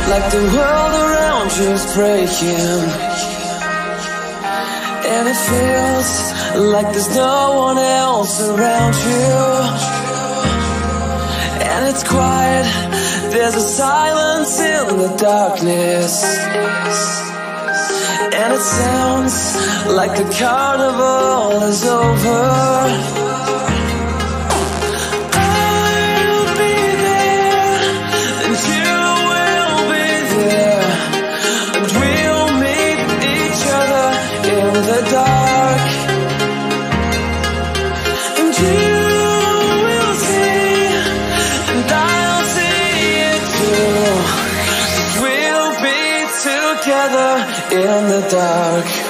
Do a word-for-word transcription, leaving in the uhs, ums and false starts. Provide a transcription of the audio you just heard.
like the world around you is breaking, and it feels like there's no one else around you. And it's quiet, there's a silence in the darkness, and it sounds like the carnival is over. The dark, and you will see, and I'll see it too. We'll be together in the dark.